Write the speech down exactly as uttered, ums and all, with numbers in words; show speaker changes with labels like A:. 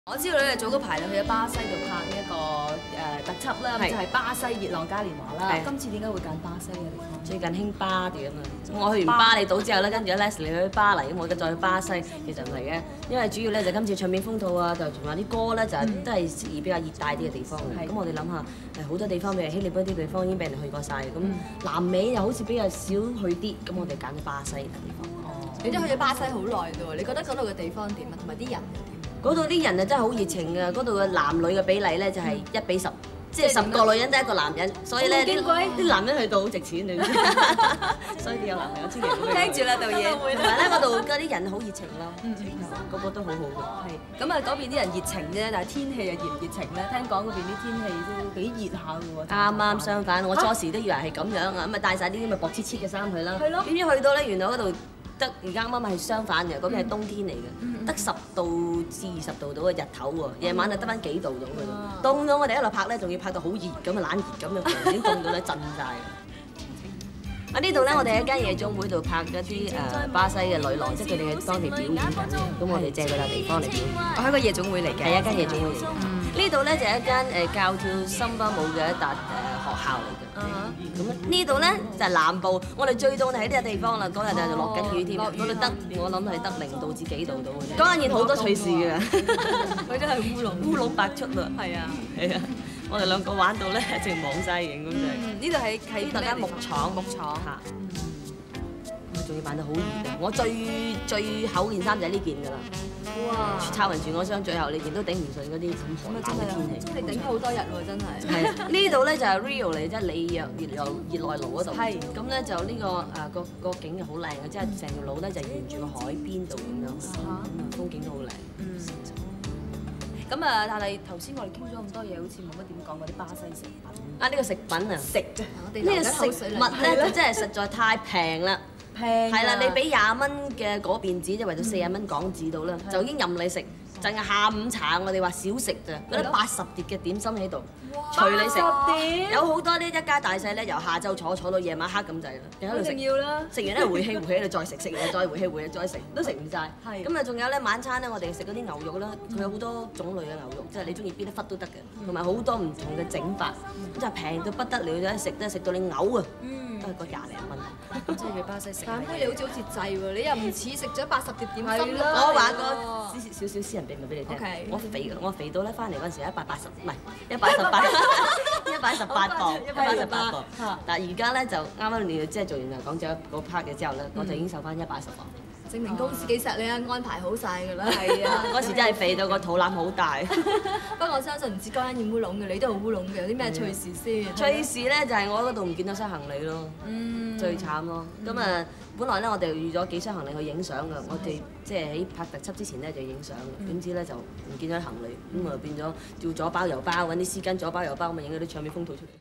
A: 我知道你哋早嗰排你去咗巴西度拍呢一個誒特輯啦，就係巴西熱浪嘉年華啦。今次點解會揀巴西嘅地方？
B: 最近興巴啲啊嘛，我去完巴厘島之後咧，跟住 Leslie 去巴黎，咁我而家再去巴西，其實唔係嘅，因為主要咧就今次唱片風套啊，就同埋啲歌咧就都係適宜比較熱帶啲嘅地方嘅。咁我哋諗下，誒好多地方譬如希臘嗰啲地方已經俾人去過晒，咁南美又好似比較少去啲，咁我哋揀咗巴西嘅地方。
A: 你都去咗巴西好耐喎，你覺得嗰度嘅地方點啊？同埋啲人又點？
B: 嗰度啲人啊真係好熱情㗎，嗰度嘅男女嘅比例咧就係一比十，即係十個女人得一個男人，所以咧啲啲男人去到好值錢，你知所以你有男朋友千祈唔好
A: 聽住啦，導演。
B: 同埋咧，嗰度嗰啲人好熱情咯，個個都好好嘅。
A: 係咁啊，嗰邊啲人熱情啫，但係天氣又熱唔熱情咧？聽講嗰邊啲天氣都幾熱下嘅喎。
B: 啱啱相反，我初時都以為係咁樣啊，咁啊帶晒啲咁嘅薄黐黐嘅衫去啦。
A: 係咯。
B: 點知去到咧，原來嗰度得而家啱啱係相反嘅，嗰邊係冬天嚟嘅，得十度至二十度到嘅日頭喎，夜晚就得翻幾度到嘅啫。凍到我哋一路拍咧，仲要拍到好熱咁啊，冷熱咁啊，已經凍到咧震晒。啊呢度咧，我哋喺間夜總會度拍一啲誒巴西嘅女郎，即係佢哋喺當地表演緊嘅。咁我哋借嗰笪地方嚟表演。
A: 我喺個夜總會嚟嘅，
B: 係一間夜總會嚟嘅。呢度咧就係一間誒教跳森巴舞嘅一笪誒學校嚟嘅。咁呢度咧就係南部，我哋最凍就喺呢個地方啦。嗰日就落緊雨添，嗰度得我諗係得零度至幾度到嘅啫。嗰間嘢好多趣事㗎，
A: 佢都係烏龍
B: 烏龍百出啦。
A: 係啊，
B: 係啊，我哋兩個玩到咧淨望晒影咁滯。
A: 呢度係係
B: 呢度間木廠，
A: 木廠
B: 嚇。我仲要扮到好熱啊！我最最厚件衫就係呢件㗎啦。哇！抄人住我箱，最後你件都頂唔順嗰啲咁寒冷嘅天氣。
A: 咁你頂咗好多日喎，真係。
B: 係呢度咧就係 Rio 嚟，即係里約熱內熱內盧嗰度。係。咁咧就呢個誒個個景就好靚嘅，即係成條路咧就沿住個海邊度咁樣，咁啊風景都好靚。嗯。
A: 咁啊，但係頭先我哋傾咗咁多嘢，好似冇乜點講嗰啲巴西食品。
B: 啊！呢個食品啊，
A: 食啫。
B: 呢個食物咧就真係實在太平啦。
A: 平
B: 係啦，你俾廿蚊嘅嗰邊紙，即係為咗四十蚊港紙到啦，就已經任你食。淨係下午茶，我哋話少食咋，嗰啲八十碟嘅點心喺度，隨你食。有好多啲一家大細咧，由下晝坐坐到夜晚黑咁滯啦，喺度食。
A: 要啦！
B: 食完咧回氣回氣喺度再食，食完再回氣回氣再食，都食唔晒。係。咁啊，仲有咧晚餐咧，我哋食嗰啲牛肉啦，佢有好多種類嘅牛肉，即係你中意邊一忽都得嘅，同埋好多唔同嘅整法，咁就平到不得了啫，食都食到你嘔啊！都係個廿零蚊。
A: 咁即係去巴西食。但係你好似好似滯喎，你又唔似食咗八十碟點心。
B: 我話個少少私人秘密俾你聽。我肥我肥到咧，翻嚟嗰陣時一百八十，唔係一百十八，一百十八磅，一百十八磅。但係而家咧就啱啱你即係做完啊講咗嗰 part 嘅之後咧，我就已經瘦翻一百十磅。
A: 證明公司幾錫你啊，安排好晒㗎啦。係啊，
B: 嗰時真係肥到個肚腩好大。
A: 不過我相信唔止嗰間燕烏龍嘅，你都好烏龍嘅，有啲咩趣事先？
B: 趣事咧就係我嗰度唔見到箱行李咯，最慘咯。咁啊，本來咧我哋預咗幾箱行李去影相㗎，我哋即係喺拍特輯之前咧就影相，點知咧就唔見咗行李，咁啊變咗要左包右包，揾啲絲巾左包右包咁啊影嗰啲唱片封套出嚟。